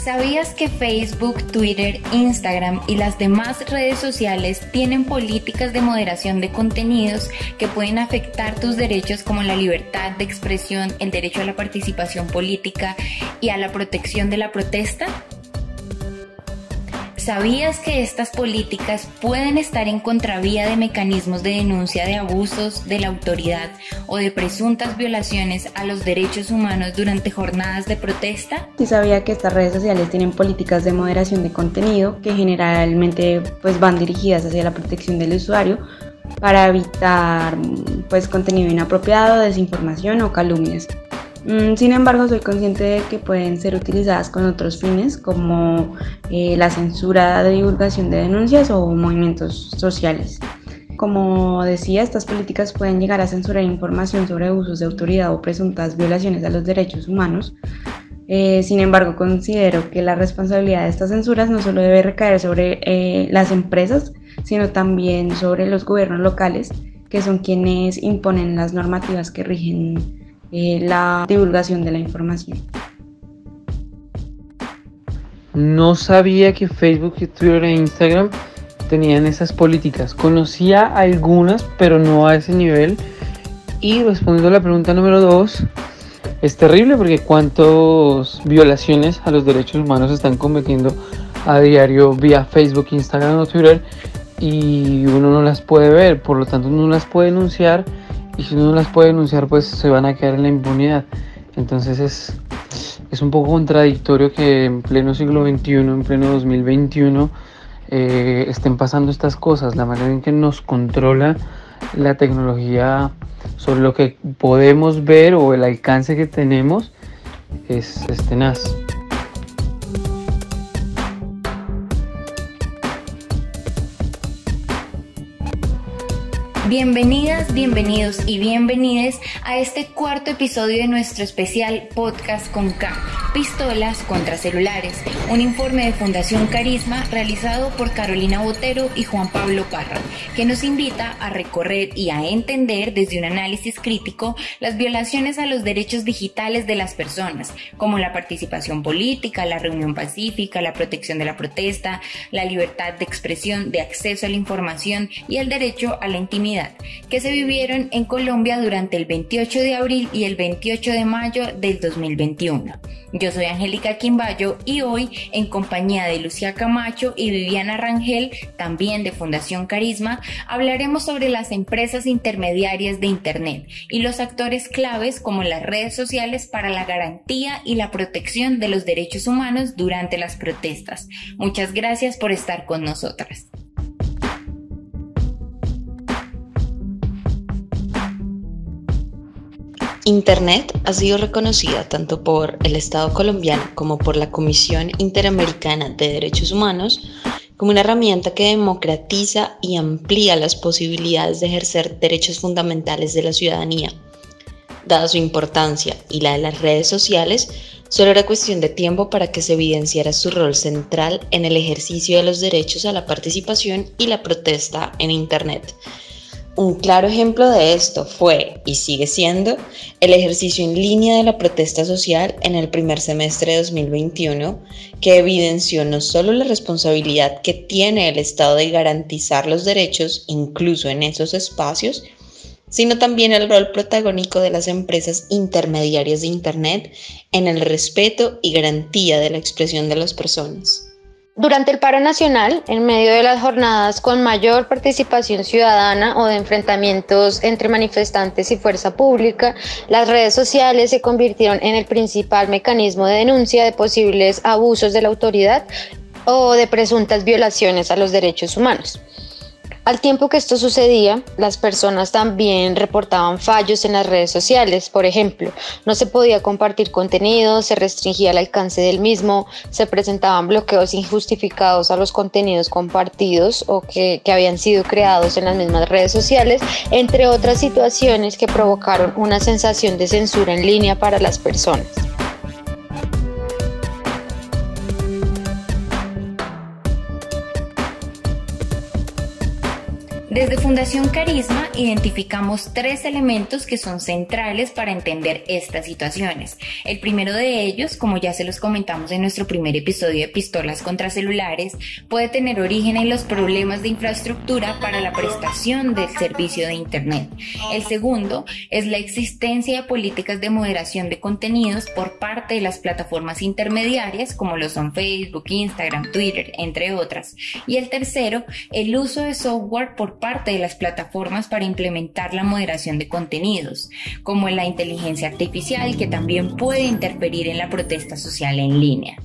¿Sabías que Facebook, Twitter, Instagram y las demás redes sociales tienen políticas de moderación de contenidos que pueden afectar tus derechos como la libertad de expresión, el derecho a la participación política y a la protección de la protesta? ¿Sabías que estas políticas pueden estar en contravía de mecanismos de denuncia de abusos de la autoridad o de presuntas violaciones a los derechos humanos durante jornadas de protesta? Sí sabía que estas redes sociales tienen políticas de moderación de contenido que generalmente van dirigidas hacia la protección del usuario para evitar contenido inapropiado, desinformación o calumnias. Sin embargo, soy consciente de que pueden ser utilizadas con otros fines como la censura de divulgación de denuncias o movimientos sociales. Como decía, estas políticas pueden llegar a censurar información sobre abusos de autoridad o presuntas violaciones a los derechos humanos. Sin embargo, considero que la responsabilidad de estas censuras no solo debe recaer sobre las empresas, sino también sobre los gobiernos locales, que son quienes imponen las normativas que rigen la divulgación de la información. No sabía que Facebook, Twitter e Instagram tenían esas políticas. Conocía algunas, pero no a ese nivel. Y respondiendo a la pregunta número 2, es terrible porque cuántas violaciones a los derechos humanos se están cometiendo a diario vía Facebook, Instagram o Twitter y uno no las puede ver, por lo tanto no las puede denunciar. Y si uno no las puede denunciar, pues se van a quedar en la impunidad. Entonces es un poco contradictorio que en pleno siglo XXI, en pleno 2021, estén pasando estas cosas. La manera en que nos controla la tecnología sobre lo que podemos ver o el alcance que tenemos es tenaz. Bienvenidas, bienvenidos y bienvenides a este cuarto episodio de nuestro especial podcast con K, Pistolas contra Celulares, un informe de Fundación Carisma realizado por Carolina Botero y Juan Pablo Parra, que nos invita a recorrer y a entender desde un análisis crítico las violaciones a los derechos digitales de las personas, como la participación política, la reunión pacífica, la protección de la protesta, la libertad de expresión, de acceso a la información y el derecho a la intimidad, que se vivieron en Colombia durante el 28 de abril y el 28 de mayo del 2021. Yo soy Angélica Quimbayo y hoy, en compañía de Lucía Camacho y Viviana Rangel, también de Fundación Carisma, hablaremos sobre las empresas intermediarias de Internet y los actores claves como las redes sociales para la garantía y la protección de los derechos humanos durante las protestas. Muchas gracias por estar con nosotras. Internet ha sido reconocida tanto por el Estado colombiano como por la Comisión Interamericana de Derechos Humanos como una herramienta que democratiza y amplía las posibilidades de ejercer derechos fundamentales de la ciudadanía. Dada su importancia y la de las redes sociales, solo era cuestión de tiempo para que se evidenciara su rol central en el ejercicio de los derechos a la participación y la protesta en Internet. Un claro ejemplo de esto fue, y sigue siendo, el ejercicio en línea de la protesta social en el primer semestre de 2021, que evidenció no solo la responsabilidad que tiene el Estado de garantizar los derechos, incluso en esos espacios, sino también el rol protagónico de las empresas intermediarias de Internet en el respeto y garantía de la expresión de las personas. Durante el paro nacional, en medio de las jornadas con mayor participación ciudadana o de enfrentamientos entre manifestantes y fuerza pública, las redes sociales se convirtieron en el principal mecanismo de denuncia de posibles abusos de la autoridad o de presuntas violaciones a los derechos humanos. Al tiempo que esto sucedía, las personas también reportaban fallos en las redes sociales. Por ejemplo, no se podía compartir contenido, se restringía el alcance del mismo, se presentaban bloqueos injustificados a los contenidos compartidos o que habían sido creados en las mismas redes sociales, entre otras situaciones que provocaron una sensación de censura en línea para las personas. Desde Fundación Carisma identificamos 3 elementos que son centrales para entender estas situaciones. El primero de ellos, como ya se los comentamos en nuestro primer episodio de Pistolas contra Celulares, puede tener origen en los problemas de infraestructura para la prestación del servicio de Internet. El segundo es la existencia de políticas de moderación de contenidos por parte de las plataformas intermediarias como lo son Facebook, Instagram, Twitter, entre otras. Y el tercero, el uso de software por parte de las plataformas para implementar la moderación de contenidos, como la inteligencia artificial, que también puede interferir en la protesta social en línea.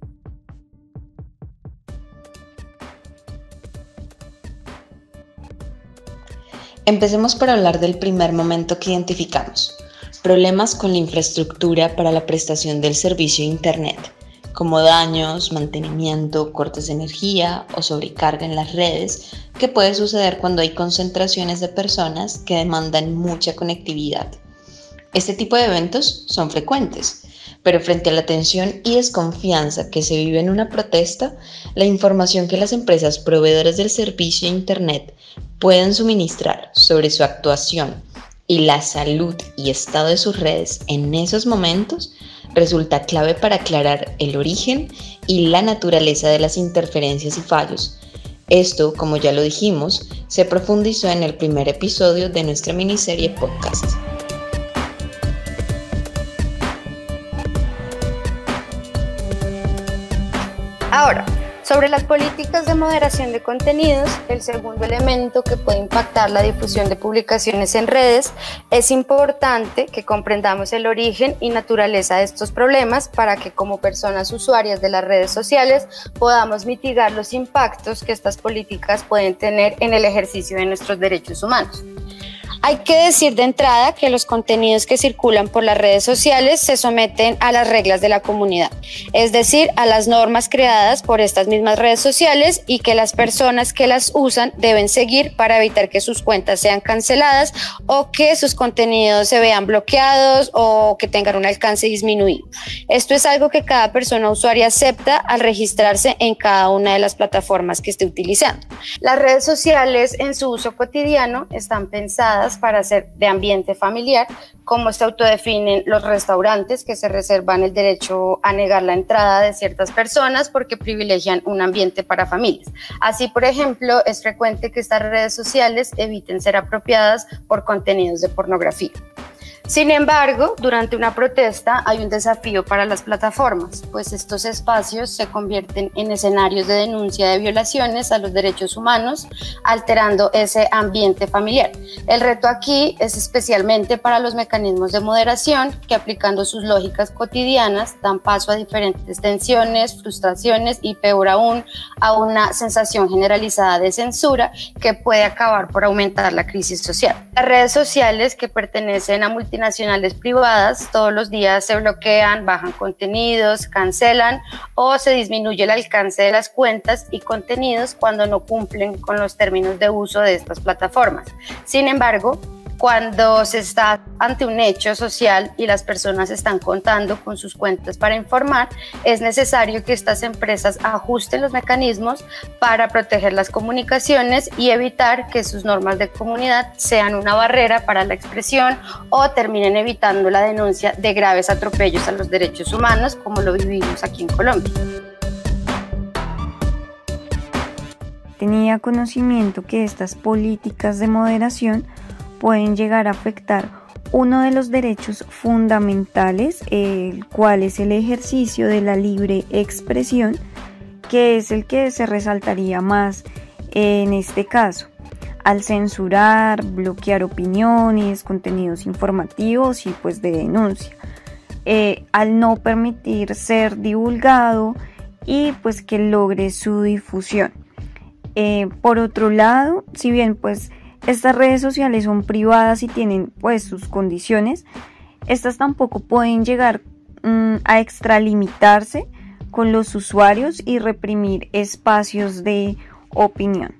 Empecemos por hablar del primer momento que identificamos: problemas con la infraestructura para la prestación del servicio de Internet, como daños, mantenimiento, cortes de energía o sobrecarga en las redes, que puede suceder cuando hay concentraciones de personas que demandan mucha conectividad. Este tipo de eventos son frecuentes, pero frente a la tensión y desconfianza que se vive en una protesta, la información que las empresas proveedoras del servicio de Internet pueden suministrar sobre su actuación y la salud y estado de sus redes en esos momentos resulta clave para aclarar el origen y la naturaleza de las interferencias y fallos. Esto, como ya lo dijimos, se profundizó en el primer episodio de nuestra miniserie podcast. Ahora, sobre las políticas de moderación de contenidos, el segundo elemento que puede impactar la difusión de publicaciones en redes, es importante que comprendamos el origen y naturaleza de estos problemas para que como personas usuarias de las redes sociales podamos mitigar los impactos que estas políticas pueden tener en el ejercicio de nuestros derechos humanos. Hay que decir de entrada que los contenidos que circulan por las redes sociales se someten a las reglas de la comunidad, es decir, a las normas creadas por estas mismas redes sociales y que las personas que las usan deben seguir para evitar que sus cuentas sean canceladas o que sus contenidos se vean bloqueados o que tengan un alcance disminuido. Esto es algo que cada persona usuaria acepta al registrarse en cada una de las plataformas que esté utilizando. Las redes sociales en su uso cotidiano están pensadas para ser de ambiente familiar, como se autodefinen los restaurantes que se reservan el derecho a negar la entrada de ciertas personas porque privilegian un ambiente para familias. Así, por ejemplo, es frecuente que estas redes sociales eviten ser apropiadas por contenidos de pornografía. Sin embargo, durante una protesta hay un desafío para las plataformas, pues estos espacios se convierten en escenarios de denuncia de violaciones a los derechos humanos, alterando ese ambiente familiar. El reto aquí es especialmente para los mecanismos de moderación que, aplicando sus lógicas cotidianas, dan paso a diferentes tensiones, frustraciones y, peor aún, a una sensación generalizada de censura que puede acabar por aumentar la crisis social. Las redes sociales que pertenecen a multinacionales privadas todos los días se bloquean, bajan contenidos, cancelan o se disminuye el alcance de las cuentas y contenidos cuando no cumplen con los términos de uso de estas plataformas. Sin embargo, cuando se está ante un hecho social y las personas están contando con sus cuentas para informar, es necesario que estas empresas ajusten los mecanismos para proteger las comunicaciones y evitar que sus normas de comunidad sean una barrera para la expresión o terminen evitando la denuncia de graves atropellos a los derechos humanos, como lo vivimos aquí en Colombia. Tenía conocimiento que estas políticas de moderación pueden llegar a afectar uno de los derechos fundamentales, el cual es el ejercicio de la libre expresión, que es el que se resaltaría más en este caso, al censurar, bloquear opiniones, contenidos informativos y pues de denuncia, al no permitir ser divulgado y pues que logre su difusión. Por otro lado, si bien pues estas redes sociales son privadas y tienen pues sus condiciones, estas tampoco pueden llegar a extralimitarse con los usuarios y reprimir espacios de opinión.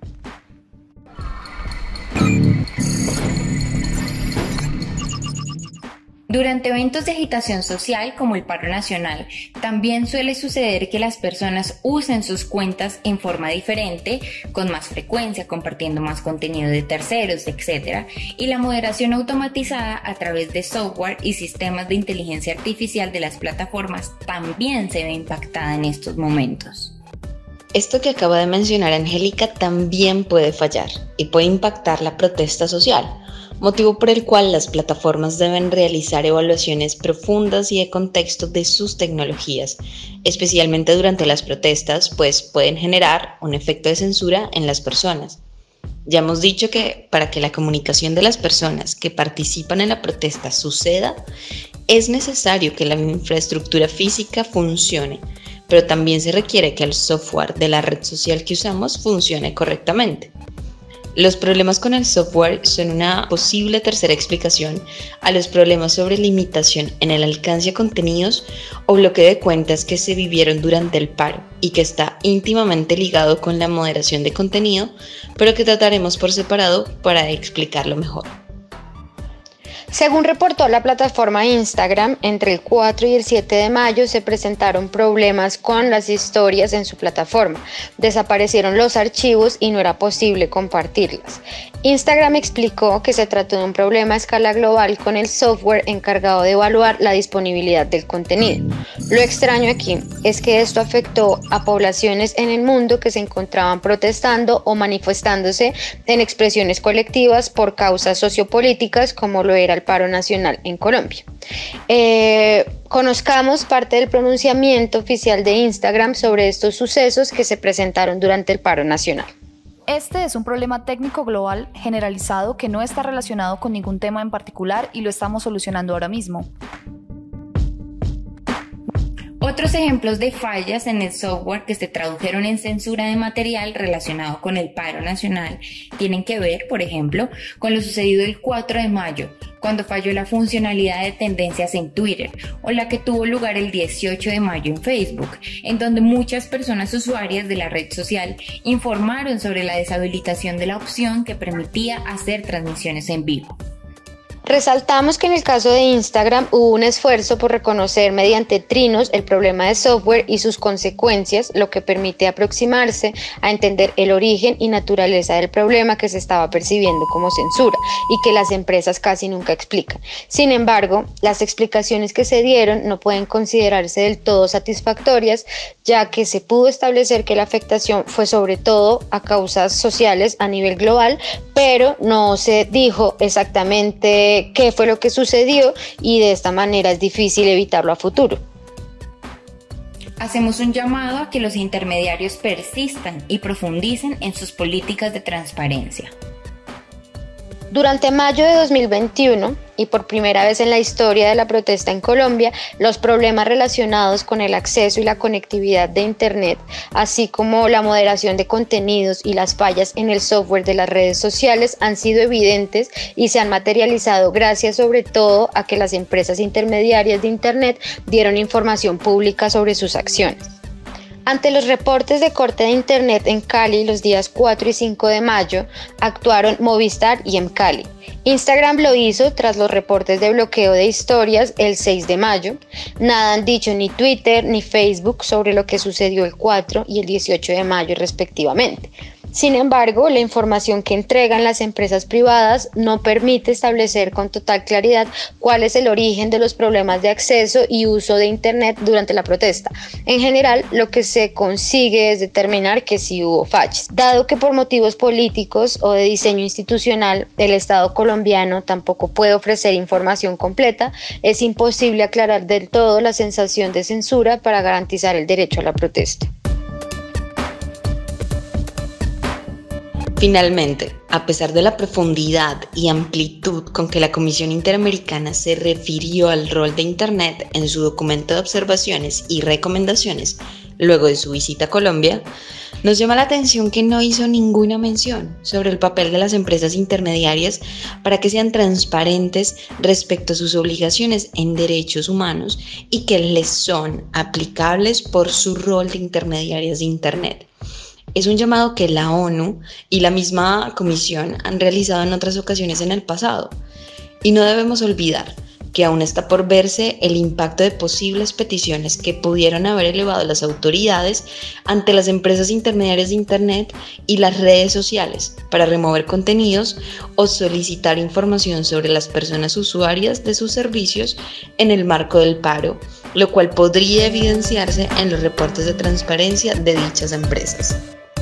Durante eventos de agitación social como el paro nacional, también suele suceder que las personas usen sus cuentas en forma diferente, con más frecuencia, compartiendo más contenido de terceros, etc. Y la moderación automatizada a través de software y sistemas de inteligencia artificial de las plataformas también se ve impactada en estos momentos. Esto que acaba de mencionar Angélica también puede fallar y puede impactar la protesta social, motivo por el cual las plataformas deben realizar evaluaciones profundas y de contexto de sus tecnologías, especialmente durante las protestas, pues pueden generar un efecto de censura en las personas. Ya hemos dicho que para que la comunicación de las personas que participan en la protesta suceda, es necesario que la infraestructura física funcione, pero también se requiere que el software de la red social que usamos funcione correctamente. Los problemas con el software son una posible tercera explicación a los problemas sobre limitación en el alcance de contenidos o bloqueo de cuentas que se vivieron durante el paro y que está íntimamente ligado con la moderación de contenido, pero que trataremos por separado para explicarlo mejor. Según reportó la plataforma Instagram, entre el 4 y el 7 de mayo se presentaron problemas con las historias en su plataforma. Desaparecieron los archivos y no era posible compartirlas. Instagram explicó que se trató de un problema a escala global con el software encargado de evaluar la disponibilidad del contenido. Lo extraño aquí es que esto afectó a poblaciones en el mundo que se encontraban protestando o manifestándose en expresiones colectivas por causas sociopolíticas como lo era el paro nacional en Colombia. Conozcamos parte del pronunciamiento oficial de Instagram sobre estos sucesos que se presentaron durante el paro nacional. Este es un problema técnico global generalizado que no está relacionado con ningún tema en particular y lo estamos solucionando ahora mismo. Otros ejemplos de fallas en el software que se tradujeron en censura de material relacionado con el paro nacional tienen que ver, por ejemplo, con lo sucedido el 4 de mayo, cuando falló la funcionalidad de tendencias en Twitter, o la que tuvo lugar el 18 de mayo en Facebook, en donde muchas personas usuarias de la red social informaron sobre la deshabilitación de la opción que permitía hacer transmisiones en vivo. Resaltamos que en el caso de Instagram hubo un esfuerzo por reconocer mediante trinos el problema de software y sus consecuencias, lo que permite aproximarse a entender el origen y naturaleza del problema que se estaba percibiendo como censura y que las empresas casi nunca explican. Sin embargo, las explicaciones que se dieron no pueden considerarse del todo satisfactorias, ya que se pudo establecer que la afectación fue sobre todo a causas sociales a nivel global, pero no se dijo exactamente qué fue lo que sucedió y de esta manera es difícil evitarlo a futuro. Hacemos un llamado a que los intermediarios persistan y profundicen en sus políticas de transparencia. Durante mayo de 2021, y por primera vez en la historia de la protesta en Colombia, los problemas relacionados con el acceso y la conectividad de Internet, así como la moderación de contenidos y las fallas en el software de las redes sociales han sido evidentes y se han materializado gracias sobre todo a que las empresas intermediarias de Internet dieron información pública sobre sus acciones. Ante los reportes de corte de Internet en Cali los días 4 y 5 de mayo, actuaron Movistar y Mcali. Instagram lo hizo tras los reportes de bloqueo de historias el 6 de mayo. Nada han dicho ni Twitter ni Facebook sobre lo que sucedió el 4 y el 18 de mayo respectivamente. Sin embargo, la información que entregan las empresas privadas no permite establecer con total claridad cuál es el origen de los problemas de acceso y uso de Internet durante la protesta. En general, lo que se consigue es determinar que sí hubo fallas. Dado que por motivos políticos o de diseño institucional el Estado colombiano tampoco puede ofrecer información completa, es imposible aclarar del todo la sensación de censura para garantizar el derecho a la protesta. Finalmente, a pesar de la profundidad y amplitud con que la Comisión Interamericana se refirió al rol de Internet en su documento de observaciones y recomendaciones luego de su visita a Colombia, nos llama la atención que no hizo ninguna mención sobre el papel de las empresas intermediarias para que sean transparentes respecto a sus obligaciones en derechos humanos y que les son aplicables por su rol de intermediarias de Internet. Es un llamado que la ONU y la misma Comisión han realizado en otras ocasiones en el pasado. Y no debemos olvidar que aún está por verse el impacto de posibles peticiones que pudieron haber elevado las autoridades ante las empresas intermediarias de Internet y las redes sociales para remover contenidos o solicitar información sobre las personas usuarias de sus servicios en el marco del paro, lo cual podría evidenciarse en los reportes de transparencia de dichas empresas.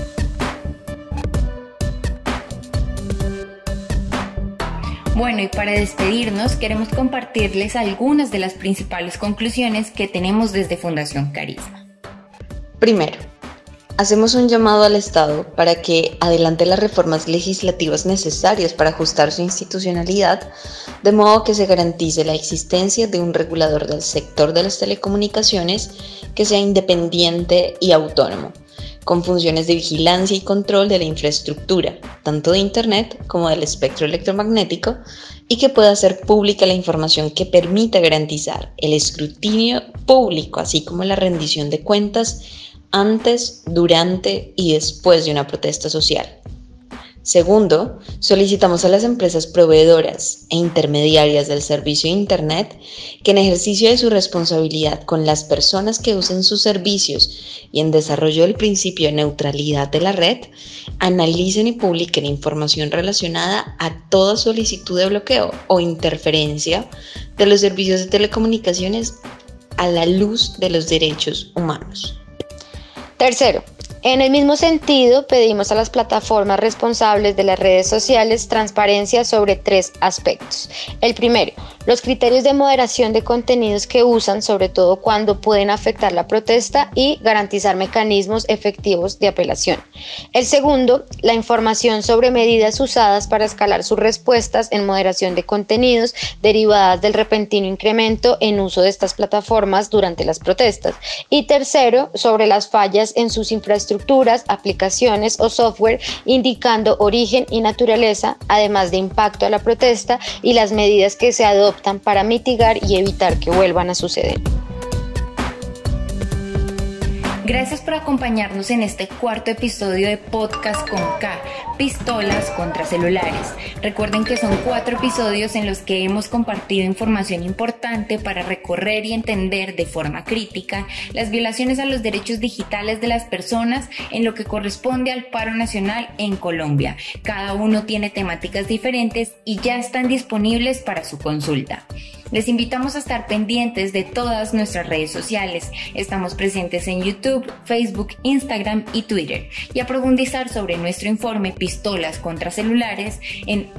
Bueno, y para despedirnos queremos compartirles algunas de las principales conclusiones que tenemos desde Fundación Carisma. Primero, hacemos un llamado al Estado para que adelante las reformas legislativas necesarias para ajustar su institucionalidad, de modo que se garantice la existencia de un regulador del sector de las telecomunicaciones que sea independiente y autónomo, con funciones de vigilancia y control de la infraestructura, tanto de Internet como del espectro electromagnético, y que pueda hacer pública la información que permita garantizar el escrutinio público, así como la rendición de cuentas antes, durante y después de una protesta social. Segundo, solicitamos a las empresas proveedoras e intermediarias del servicio de Internet que en ejercicio de su responsabilidad con las personas que usen sus servicios y en desarrollo del principio de neutralidad de la red, analicen y publiquen información relacionada a toda solicitud de bloqueo o interferencia de los servicios de telecomunicaciones a la luz de los derechos humanos. Tercero, en el mismo sentido, pedimos a las plataformas responsables de las redes sociales transparencia sobre 3 aspectos. El primero, los criterios de moderación de contenidos que usan, sobre todo cuando pueden afectar la protesta, y garantizar mecanismos efectivos de apelación. El segundo, la información sobre medidas usadas para escalar sus respuestas en moderación de contenidos derivadas del repentino incremento en uso de estas plataformas durante las protestas. Y tercero, sobre las fallas en sus infraestructuras, aplicaciones o software, indicando origen y naturaleza, además de impacto a la protesta y las medidas que se adoptan para mitigar y evitar que vuelvan a suceder. Gracias por acompañarnos en este cuarto episodio de Podcast con K, Pistolas contra Celulares. Recuerden que son 4 episodios en los que hemos compartido información importante para recorrer y entender de forma crítica las violaciones a los derechos digitales de las personas en lo que corresponde al paro nacional en Colombia. Cada uno tiene temáticas diferentes y ya están disponibles para su consulta. Les invitamos a estar pendientes de todas nuestras redes sociales. Estamos presentes en YouTube, Facebook, Instagram y Twitter. Y a profundizar sobre nuestro informe Pistolas contra Celulares en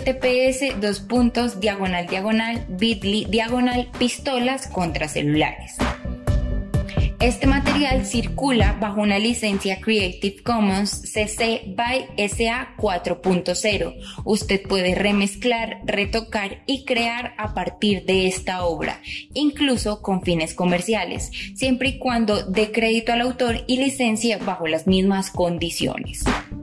https://bit.ly/pistolas contra celulares. Este material circula bajo una licencia Creative Commons CC BY SA 4.0. Usted puede remezclar, retocar y crear a partir de esta obra, incluso con fines comerciales, siempre y cuando dé crédito al autor y licencia bajo las mismas condiciones.